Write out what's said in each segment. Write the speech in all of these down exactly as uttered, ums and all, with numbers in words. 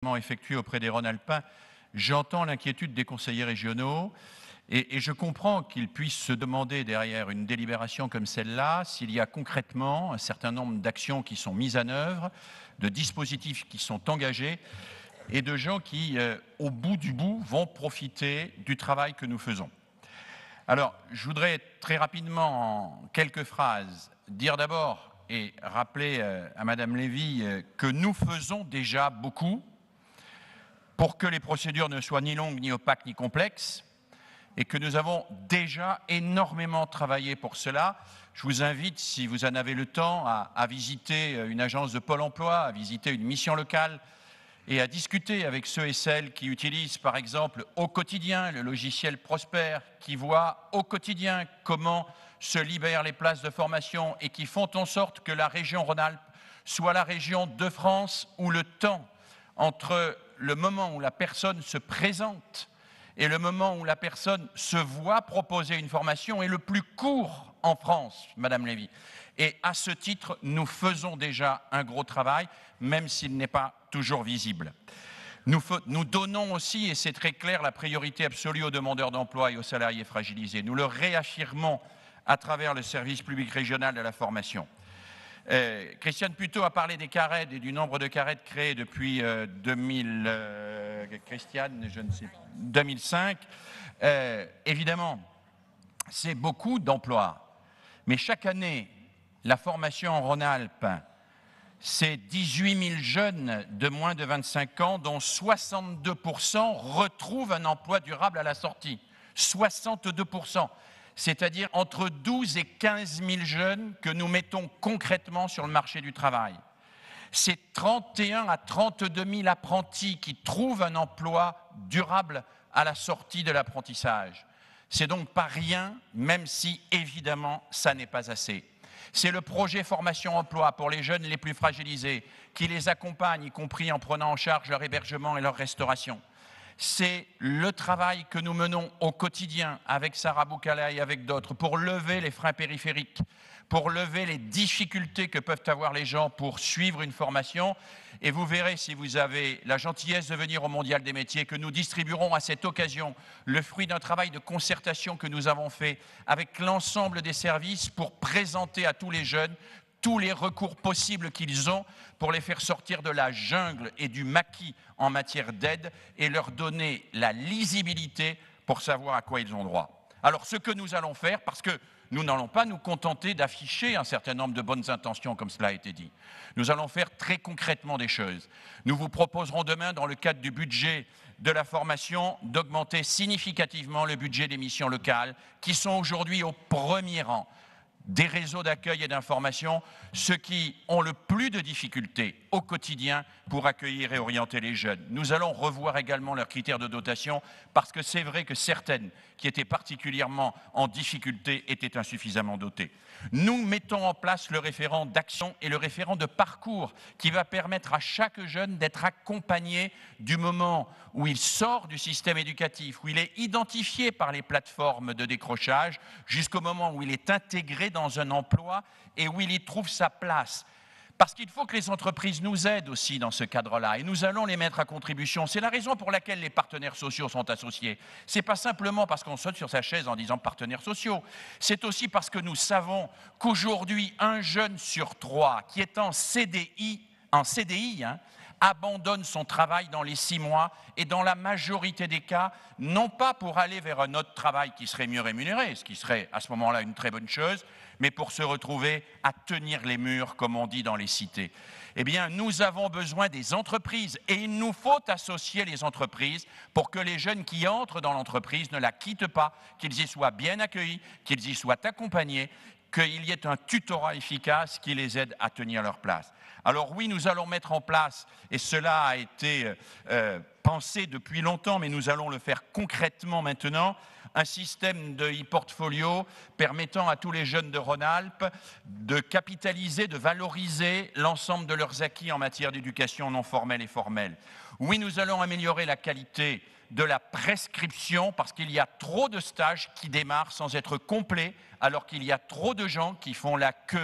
effectué auprès des Rhône-Alpins, j'entends l'inquiétude des conseillers régionaux et, et je comprends qu'ils puissent se demander derrière une délibération comme celle-là s'il y a concrètement un certain nombre d'actions qui sont mises en œuvre, de dispositifs qui sont engagés et de gens qui, euh, au bout du bout, vont profiter du travail que nous faisons. Alors, je voudrais très rapidement, en quelques phrases, dire d'abord et rappeler euh, à Madame Lévy euh, que nous faisons déjà beaucoup pour que les procédures ne soient ni longues, ni opaques, ni complexes, et que nous avons déjà énormément travaillé pour cela. Je vous invite, si vous en avez le temps, à, à visiter une agence de Pôle emploi, à visiter une mission locale, et à discuter avec ceux et celles qui utilisent, par exemple, au quotidien le logiciel Prosper, qui voient au quotidien comment se libèrent les places de formation et qui font en sorte que la région Rhône-Alpes soit la région de France où le temps entre le moment où la personne se présente et le moment où la personne se voit proposer une formation est le plus court en France, Madame Lévy. Et à ce titre, nous faisons déjà un gros travail, même s'il n'est pas toujours visible. Nous, nous donnons aussi, et c'est très clair, la priorité absolue aux demandeurs d'emploi et aux salariés fragilisés. Nous le réaffirmons à travers le service public régional de la formation. Euh, Christiane Puteaux a parlé des CARED et du nombre de CARED créés depuis euh, deux mille, euh, Christiane, je ne sais, deux mille cinq. Euh, évidemment, c'est beaucoup d'emplois, mais chaque année, la formation en Rhône-Alpes, c'est dix-huit mille jeunes de moins de vingt-cinq ans, dont soixante-deux pour cent retrouvent un emploi durable à la sortie. soixante-deux pour cent. C'est-à-dire entre douze et quinze mille jeunes que nous mettons concrètement sur le marché du travail. C'est trente et un à trente-deux mille apprentis qui trouvent un emploi durable à la sortie de l'apprentissage. C'est donc pas rien, même si évidemment ça n'est pas assez. C'est le projet formation-emploi pour les jeunes les plus fragilisés qui les accompagne, y compris en prenant en charge leur hébergement et leur restauration. C'est le travail que nous menons au quotidien avec Sarah Boukala et avec d'autres pour lever les freins périphériques, pour lever les difficultés que peuvent avoir les gens pour suivre une formation. Et vous verrez, si vous avez la gentillesse de venir au Mondial des métiers, que nous distribuerons à cette occasion le fruit d'un travail de concertation que nous avons fait avec l'ensemble des services pour présenter à tous les jeunes tous les recours possibles qu'ils ont pour les faire sortir de la jungle et du maquis en matière d'aide et leur donner la lisibilité pour savoir à quoi ils ont droit. Alors ce que nous allons faire, parce que nous n'allons pas nous contenter d'afficher un certain nombre de bonnes intentions, comme cela a été dit. Nous allons faire très concrètement des choses. Nous vous proposerons demain, dans le cadre du budget de la formation, d'augmenter significativement le budget des missions locales, qui sont aujourd'hui au premier rang des réseaux d'accueil et d'information, ceux qui ont le plus de difficultés au quotidien pour accueillir et orienter les jeunes. Nous allons revoir également leurs critères de dotation parce que c'est vrai que certaines qui étaient particulièrement en difficulté étaient insuffisamment dotées. Nous mettons en place le référent d'action et le référent de parcours qui va permettre à chaque jeune d'être accompagné du moment où il sort du système éducatif, où il est identifié par les plateformes de décrochage, jusqu'au moment où il est intégré dans un emploi et où il y trouve sa place. Parce qu'il faut que les entreprises nous aident aussi dans ce cadre-là et nous allons les mettre à contribution. C'est la raison pour laquelle les partenaires sociaux sont associés. Ce n'est pas simplement parce qu'on saute sur sa chaise en disant partenaires sociaux. C'est aussi parce que nous savons qu'aujourd'hui, un jeune sur trois qui est en C D I, en C D I, hein, abandonne son travail dans les six mois et dans la majorité des cas, non pas pour aller vers un autre travail qui serait mieux rémunéré, ce qui serait à ce moment-là une très bonne chose, mais pour se retrouver à tenir les murs, comme on dit dans les cités. Eh bien, nous avons besoin des entreprises et il nous faut associer les entreprises pour que les jeunes qui entrent dans l'entreprise ne la quittent pas, qu'ils y soient bien accueillis, qu'ils y soient accompagnés, qu'il y ait un tutorat efficace qui les aide à tenir leur place. Alors oui, nous allons mettre en place, et cela a été euh, pensé depuis longtemps, mais nous allons le faire concrètement maintenant, un système de e-portfolio permettant à tous les jeunes de Rhône-Alpes de capitaliser, de valoriser l'ensemble de leurs acquis en matière d'éducation non formelle et formelle. Oui, nous allons améliorer la qualité de la prescription parce qu'il y a trop de stages qui démarrent sans être complets alors qu'il y a trop de gens qui font la queue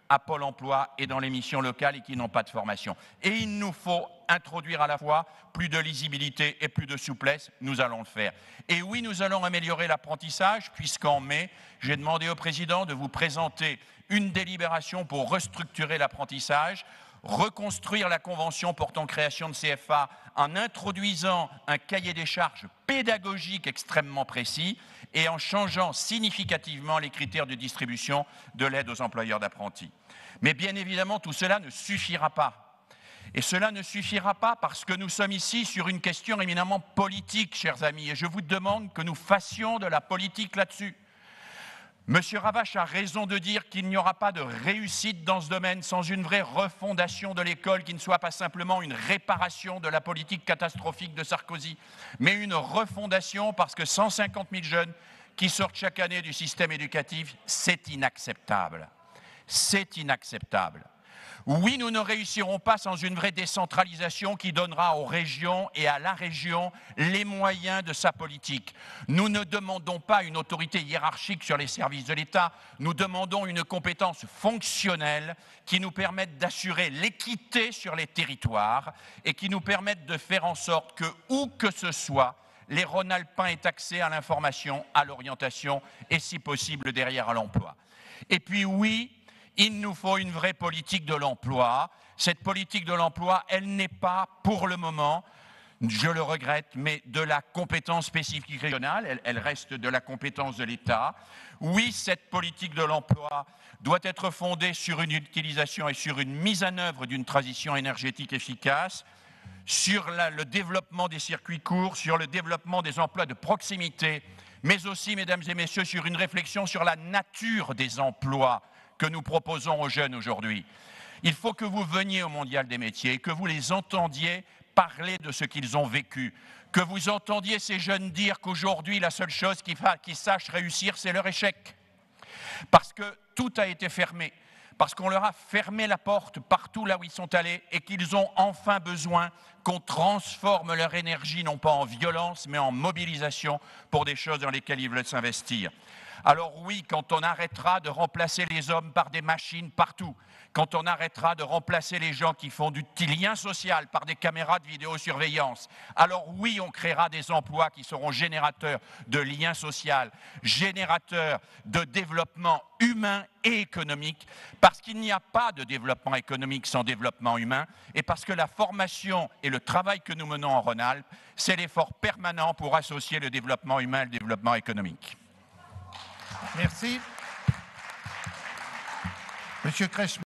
à Pôle emploi et dans les missions locales et qui n'ont pas de formation. Et il nous faut introduire à la fois plus de lisibilité et plus de souplesse, nous allons le faire. Et oui, nous allons améliorer l'apprentissage, puisqu'en mai, j'ai demandé au Président de vous présenter une délibération pour restructurer l'apprentissage, reconstruire la convention portant création de C F A en introduisant un cahier des charges pédagogique extrêmement précis et en changeant significativement les critères de distribution de l'aide aux employeurs d'apprentis. Mais bien évidemment, tout cela ne suffira pas. Et cela ne suffira pas parce que nous sommes ici sur une question éminemment politique, chers amis, et je vous demande que nous fassions de la politique là-dessus. Monsieur Ravache a raison de dire qu'il n'y aura pas de réussite dans ce domaine sans une vraie refondation de l'école qui ne soit pas simplement une réparation de la politique catastrophique de Sarkozy, mais une refondation parce que cent cinquante mille jeunes qui sortent chaque année du système éducatif, c'est inacceptable. C'est inacceptable. Oui, nous ne réussirons pas sans une vraie décentralisation qui donnera aux régions et à la région les moyens de sa politique. Nous ne demandons pas une autorité hiérarchique sur les services de l'État, nous demandons une compétence fonctionnelle qui nous permette d'assurer l'équité sur les territoires et qui nous permette de faire en sorte que, où que ce soit, les Rhône-Alpins aient accès à l'information, à l'orientation et, si possible, derrière à l'emploi. Et puis oui, il nous faut une vraie politique de l'emploi. Cette politique de l'emploi, elle n'est pas, pour le moment, je le regrette, mais de la compétence spécifique régionale, elle, elle reste de la compétence de l'État. Oui, cette politique de l'emploi doit être fondée sur une utilisation et sur une mise en œuvre d'une transition énergétique efficace, sur la, le développement des circuits courts, sur le développement des emplois de proximité, mais aussi, mesdames et messieurs, sur une réflexion sur la nature des emplois que nous proposons aux jeunes aujourd'hui. Il faut que vous veniez au Mondial des métiers, que vous les entendiez parler de ce qu'ils ont vécu, que vous entendiez ces jeunes dire qu'aujourd'hui, la seule chose qu'ils qu'ils sachent réussir, c'est leur échec. Parce que tout a été fermé, parce qu'on leur a fermé la porte partout là où ils sont allés et qu'ils ont enfin besoin qu'on transforme leur énergie, non pas en violence, mais en mobilisation pour des choses dans lesquelles ils veulent s'investir. Alors oui, quand on arrêtera de remplacer les hommes par des machines partout, quand on arrêtera de remplacer les gens qui font du petit lien social par des caméras de vidéosurveillance, alors oui, on créera des emplois qui seront générateurs de lien social, générateurs de développement humain et économique, parce qu'il n'y a pas de développement économique sans développement humain, et parce que la formation et le travail que nous menons en Rhône-Alpes, c'est l'effort permanent pour associer le développement humain et le développement économique. Merci. Monsieur Kretschmann.